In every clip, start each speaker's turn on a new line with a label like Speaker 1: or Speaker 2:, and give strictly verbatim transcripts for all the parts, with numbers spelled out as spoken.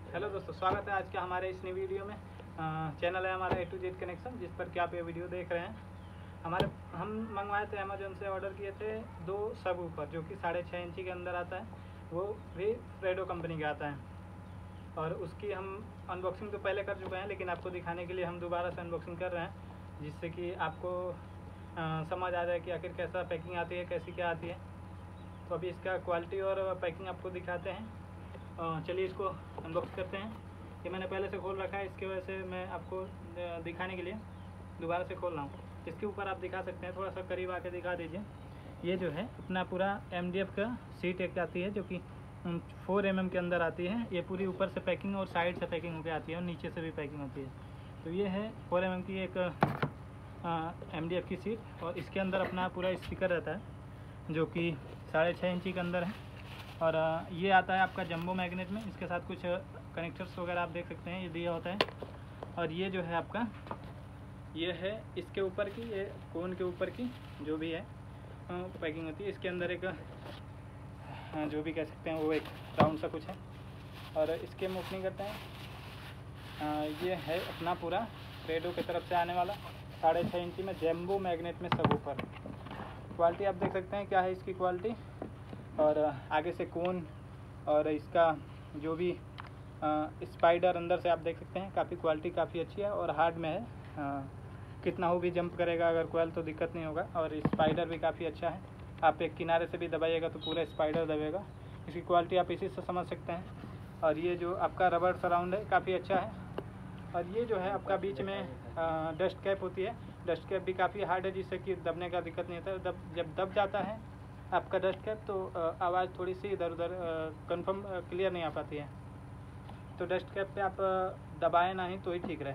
Speaker 1: Hello दोस्तों, स्वागत है आज के हमारे इस नई वीडियो में। आ, चैनल है हमारा ए टू जेड कनेक्शन, जिस पर कि आप ये वीडियो देख रहे हैं। हमारे हम मंगवाए थे, अमेजोन से ऑर्डर किए थे दो सब ऊपर, जो कि साढ़े छः इंची के अंदर आता है। वो भी फ्रेडो कंपनी का आता है और उसकी हम अनबॉक्सिंग तो पहले कर चुके हैं, लेकिन आपको दिखाने के लिए हम दोबारा से अनबॉक्सिंग कर रहे हैं, जिससे कि आपको आ, समझ आ जाए कि आखिर कैसा पैकिंग आती है, कैसी क्या आती है। तो अभी इसका क्वालिटी और पैकिंग आपको दिखाते हैं। चलिए इसको अनबॉक्स करते हैं। ये मैंने पहले से खोल रखा है, इसकी वजह से मैं आपको दिखाने के लिए दोबारा से खोल रहा हूँ। इसके ऊपर आप दिखा सकते हैं, थोड़ा सा करीब आके दिखा दीजिए। ये जो है अपना पूरा एम डी एफ का सीट एक आती है, जो कि फोर एम एम के अंदर आती है। ये पूरी ऊपर से पैकिंग और साइड से पैकिंग होकर आती है और नीचे से भी पैकिंग होती है। तो ये है फोर एम एम की एक एम डी एफ की सीट, और इसके अंदर अपना पूरा स्पीकर रहता है, जो कि साढ़े छः इंची के अंदर है। और ये आता है आपका जंबो मैग्नेट में। इसके साथ कुछ कनेक्टर्स वगैरह आप देख सकते हैं, ये दिया होता है। और ये जो है आपका, ये है इसके ऊपर की, ये कोन के ऊपर की जो भी है पैकिंग होती है। इसके अंदर एक जो भी कह सकते हैं वो एक राउंड सा कुछ है, और इसके हम ओपनिंग करते हैं। ये है अपना पूरा फ्रेडो की तरफ से आने वाला साढ़े छः इंची में जंबो मैग्नेट में सब ऊपर। क्वालिटी आप देख सकते हैं क्या है इसकी क्वालिटी, और आगे से कोन और इसका जो भी आ, स्पाइडर अंदर से आप देख सकते हैं। काफ़ी क्वालिटी काफ़ी अच्छी है और हार्ड में है। आ, कितना हो भी जंप करेगा अगर कोयल, तो दिक्कत नहीं होगा। और स्पाइडर भी काफ़ी अच्छा है, आप एक किनारे से भी दबाइएगा तो पूरा स्पाइडर दबेगा। इसकी क्वालिटी आप इसी से समझ सकते हैं। और ये जो आपका रबर सराउंड है काफ़ी अच्छा है। और ये जो है आपका बीच में आ, डस्ट कैप होती है। डस्ट कैप भी काफ़ी हार्ड है, जिससे कि दबने का दिक्कत नहीं होता। दब जब दब जाता है आपका डस्ट कैप, तो आवाज़ थोड़ी सी इधर उधर कंफर्म क्लियर नहीं आ पाती है। तो डस्ट कैप पे आप दबाएं ना ही तो ही ठीक रहे।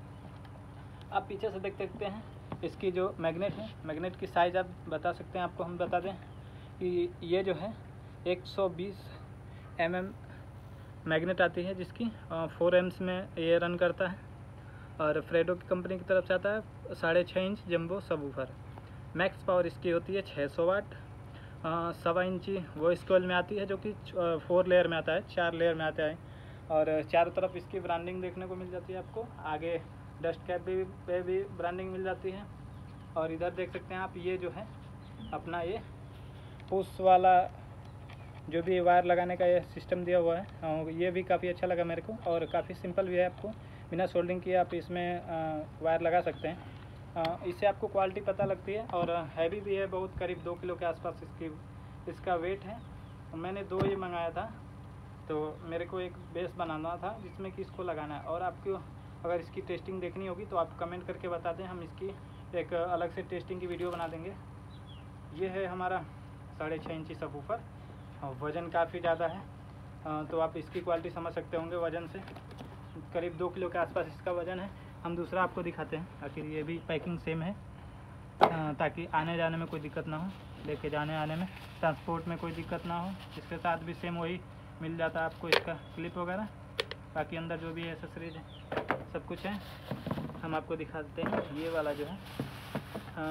Speaker 1: आप पीछे से देख सकते हैं इसकी जो मैग्नेट है, मैग्नेट की साइज़ आप बता सकते हैं। आपको हम बता दें कि ये जो है एक सौ बीस एम एम मैग्नेट आती है, जिसकी फोर एम्स में ये रन करता है। और फ्रेडो की कंपनी की तरफ से आता है साढ़े छः inch jumbo subwoofer. Max power इसकी होती है छः सौ वाट। सवा इंची वो स्क्वेल में आती है, जो कि फोर लेयर में आता है, चार लेयर में आता है। और चारों तरफ इसकी ब्रांडिंग देखने को मिल जाती है आपको। आगे डस्ट कैप भी पे भी ब्रांडिंग मिल जाती है। और इधर देख सकते हैं आप, ये जो है अपना ये पुश वाला जो भी वायर लगाने का ये सिस्टम दिया हुआ है, ये भी काफ़ी अच्छा लगा मेरे को। और काफ़ी सिंपल भी है, आपको बिना सोल्डिंग किए आप इसमें वायर लगा सकते हैं। इससे आपको क्वालिटी पता लगती है। और हैवी भी है बहुत, करीब दो किलो के आसपास इसकी इसका वेट है। मैंने दो ही मंगाया था, तो मेरे को एक बेस बनाना था जिसमें कि इसको लगाना है। और आपको अगर इसकी टेस्टिंग देखनी होगी तो आप कमेंट करके बता दें, हम इसकी एक अलग से टेस्टिंग की वीडियो बना देंगे। ये है हमारा साढ़े छः इंची सबवूफर, और वज़न काफ़ी ज़्यादा है, तो आप इसकी क्वालिटी समझ सकते होंगे। वज़न से करीब दो किलो के आसपास इसका वज़न है। हम दूसरा आपको दिखाते हैं। आखिर ये भी पैकिंग सेम है, ताकि आने जाने में कोई दिक्कत ना हो, लेके जाने आने में, ट्रांसपोर्ट में कोई दिक्कत ना हो। इसके साथ भी सेम वही मिल जाता है आपको, इसका क्लिप वगैरह। बाकी अंदर जो भी एसेसरीज है सब कुछ है, हम आपको दिखाते हैं। ये वाला जो है आ,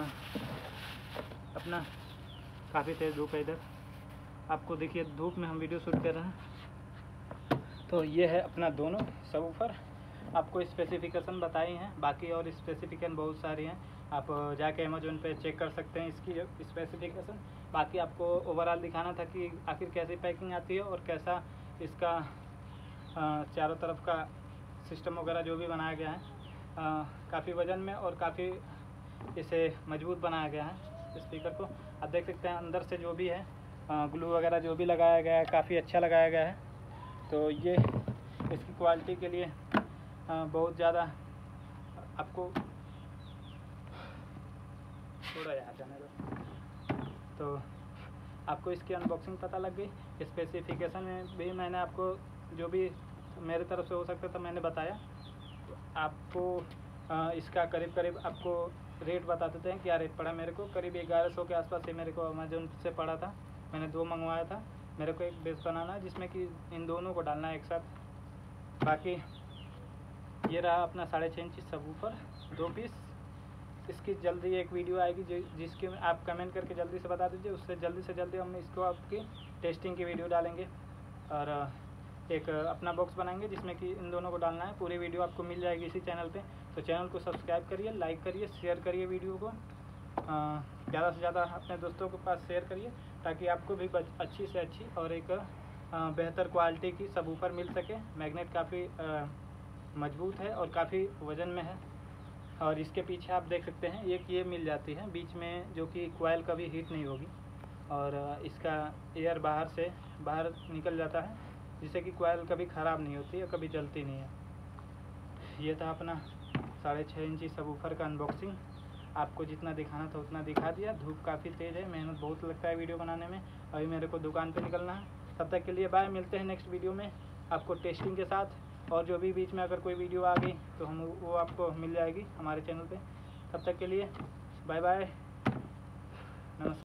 Speaker 1: अपना काफ़ी तेज़ धूप है इधर, आपको देखिए धूप में हम वीडियो शूट कर रहे हैं। तो ये है अपना दोनों सबवूफर। आपको स्पेसिफिकेशन बताई हैं, बाकी और स्पेसिफिकेशन बहुत सारी हैं, आप जाके अमेजोन पे चेक कर सकते हैं इसकी स्पेसिफिकेशन। बाकी आपको ओवरऑल दिखाना था कि आखिर कैसी पैकिंग आती है और कैसा इसका चारों तरफ का सिस्टम वगैरह जो भी बनाया गया है। काफ़ी वज़न में और काफ़ी इसे मजबूत बनाया गया है स्पीकर को। आप देख सकते हैं अंदर से जो भी है ग्लू वगैरह जो भी लगाया गया है, काफ़ी अच्छा लगाया गया है। तो ये इसकी क्वालिटी के लिए बहुत ज़्यादा आपको थोड़ा यहाँ जाने दो। तो आपको इसकी अनबॉक्सिंग पता लग गई। स्पेसिफिकेशन में भी मैंने आपको जो भी मेरे तरफ से हो सकता था मैंने बताया। आपको इसका करीब करीब आपको रेट बता देते हैं क्या रेट पड़ा मेरे को। करीब ग्यारह सौ के आसपास से मेरे को अमेजोन से पड़ा था। मैंने दो मंगवाया था। मेरे को एक बेस बनाना है जिसमें कि इन दोनों को डालना है एक साथ। बाकी ये रहा अपना साढ़े छः इंची सबवूफर दो पीस। इसकी जल्दी एक वीडियो आएगी जिसके में आप कमेंट करके जल्दी से बता दीजिए, उससे जल्दी से जल्दी हम इसको आपकी टेस्टिंग की वीडियो डालेंगे। और एक अपना बॉक्स बनाएंगे जिसमें कि इन दोनों को डालना है। पूरी वीडियो आपको मिल जाएगी इसी चैनल पे। तो चैनल को सब्सक्राइब करिए, लाइक करिए, शेयर करिए वीडियो को, ज़्यादा से ज़्यादा अपने दोस्तों के पास शेयर करिए ताकि आपको भी अच्छी से अच्छी और एक बेहतर क्वालिटी की सबवूफर मिल सके। मैग्नेट काफ़ी मजबूत है और काफ़ी वज़न में है। और इसके पीछे आप देख सकते हैं एक ये मिल जाती है बीच में, जो कि कॉइल कभी हीट नहीं होगी और इसका एयर बाहर से बाहर निकल जाता है, जिससे कि कॉइल कभी ख़राब नहीं होती है, कभी जलती नहीं है। ये था अपना साढ़े छः इंची सबवूफर का अनबॉक्सिंग। आपको जितना दिखाना था उतना दिखा दिया। धूप काफ़ी तेज़ है, मेहनत बहुत लगता है वीडियो बनाने में। अभी मेरे को दुकान पे निकलना है। तब तक के लिए बाय, मिलते हैं नेक्स्ट वीडियो में आपको टेस्टिंग के साथ। और जो भी बीच में अगर कोई वीडियो आ गई तो हम वो आपको मिल जाएगी हमारे चैनल पे। तब तक के लिए बाय बाय, नमस्कार।